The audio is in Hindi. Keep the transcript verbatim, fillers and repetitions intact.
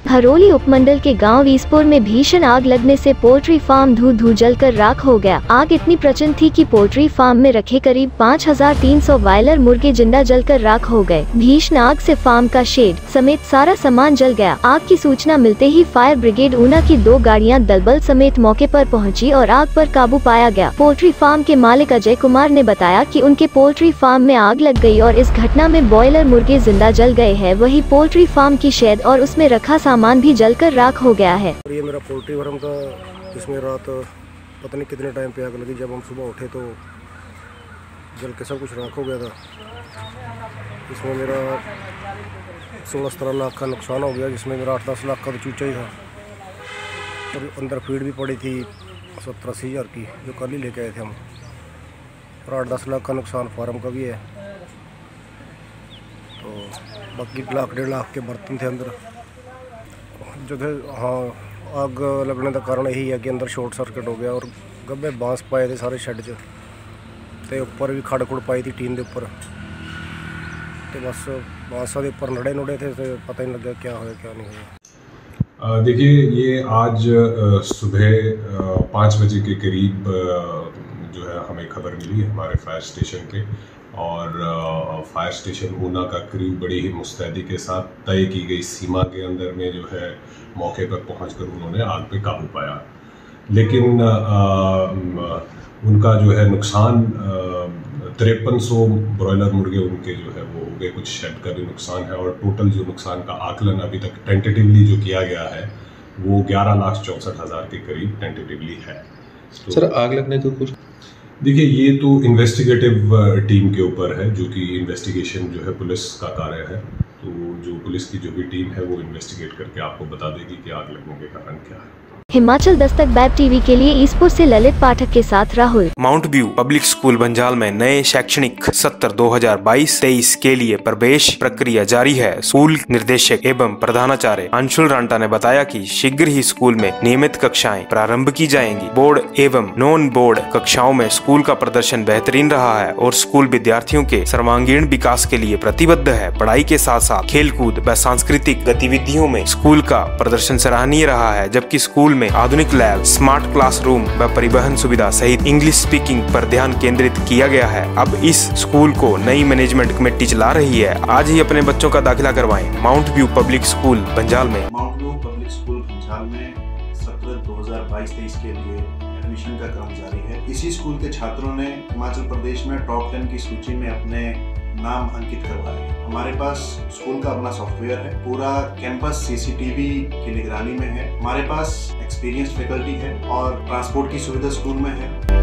हरोली उपमंडल के गांव ईसपुर में भीषण आग लगने से पोल्ट्री फार्म धू धू जलकर राख हो गया। आग इतनी प्रचंड थी कि पोल्ट्री फार्म में रखे करीब पाँच हजार तीन सौ ब्रॉयलर मुर्गे जिंदा जलकर राख हो गए। भीषण आग से फार्म का शेड समेत सारा सामान जल गया। आग की सूचना मिलते ही फायर ब्रिगेड ऊना की दो गाड़ियां दलबल समेत मौके पर पहुंची और आग पर काबू पाया गया। पोल्ट्री फार्म के मालिक अजय कुमार ने बताया कि उनके पोल्ट्री फार्म में आग लग गई और इस घटना में ब्रॉयलर मुर्गे जिंदा जल गए हैं। वही पोल्ट्री फार्म की शेड और उसमें रखा सामान भी जलकर राख हो गया है। ये मेरा पोल्ट्री फार्म था, जिसमें रात पता नहीं कितने टाइम पे आग लगी। जब हम सुबह उठे तो जल के सब कुछ राख हो गया था। इसमें मेरा सोलह सत्रह लाख का नुकसान हो गया, जिसमें मेरा आठ दस लाख का तो चूचा ही था और अंदर फीड भी पड़ी थी सत्तर अस्सी हज़ार की, जो कल ही लेके आए थे हम। और आठ दस लाख का नुकसान फार्म का भी है। तो बाकी लाख डेढ़ लाख के बर्तन थे अंदर जो थे। हाँ, आग लगने का कारण यही है कि अंदर शॉर्ट सर्किट हो गया और गब्बे बांस पाए थे सारे शेड च, ते ऊपर भी खड़ खुड़ पाई थी टीन के ऊपर। तो बस बांसा के ऊपर नड़े नुड़े थे, तो पता ही नहीं लगा क्या हुआ क्या नहीं हुआ। देखिए, ये आज सुबह पाँच बजे के करीब जो है हमें खबर मिली हमारे फायर स्टेशन पे, और फायर स्टेशन ऊना का क्रू बड़ी ही मुस्तैदी के साथ तय की गई सीमा के अंदर में जो है मौके पर पहुंचकर उन्होंने आग पे काबू पाया। लेकिन आ, उनका जो है नुकसान तिरपन सौ ब्रॉयलर मुर्गे उनके जो है वो हो गए। कुछ शेड का भी नुकसान है और टोटल जो नुकसान का आकलन अभी तक टेंटेटिवली जो किया गया है वो ग्यारह लाख चौंसठ हज़ार के करीब टेंटेटिवली है। तो सर, आग लगने का कुछ देखिए, ये तो इन्वेस्टिगेटिव टीम के ऊपर है, जो कि इन्वेस्टिगेशन जो है पुलिस का कार्य है। तो जो पुलिस की जो भी टीम है वो इन्वेस्टिगेट करके आपको बता देगी कि आग लगने के कारण क्या है। हिमाचल दस्तक वेब टीवी के लिए ईसपुर से ललित पाठक के साथ Rahul. Mount view public school Banjal में नए शैक्षणिक सत्र दो हज़ार बाईस तेईस के लिए प्रवेश प्रक्रिया जारी है। स्कूल निर्देशक एवं प्रधानाचार्य अंशुल रांटा ने बताया कि शीघ्र ही स्कूल में नियमित कक्षाएं प्रारंभ की जाएंगी। बोर्ड एवं नॉन बोर्ड कक्षाओं में स्कूल का प्रदर्शन बेहतरीन रहा है और स्कूल विद्यार्थियों के सर्वांगीण विकास के लिए प्रतिबद्ध है। पढ़ाई के साथ साथ खेलकूद व सांस्कृतिक गतिविधियों में स्कूल का प्रदर्शन सराहनीय रहा है, जबकि स्कूल में आधुनिक लैब, स्मार्ट क्लासरूम व परिवहन सुविधा सहित इंग्लिश स्पीकिंग पर ध्यान केंद्रित किया गया है। अब इस स्कूल को नई मैनेजमेंट कमेटी चला रही है। आज ही अपने बच्चों का दाखिला करवाएं। Mount view public school Banjal में mount view public school Banjal में सत्र दो हज़ार बाईस तेईस के लिए एडमिशन का क्रम जारी है। इसी स्कूल के छात्रों ने हिमाचल प्रदेश में टॉप टेन की सूची में अपने नाम अंकित करवाए। हमारे पास स्कूल का अपना सॉफ्टवेयर है, पूरा कैंपस सीसीटीवी की निगरानी में है। हमारे पास एक्सपीरियंस फैकल्टी है और ट्रांसपोर्ट की सुविधा स्कूल में है।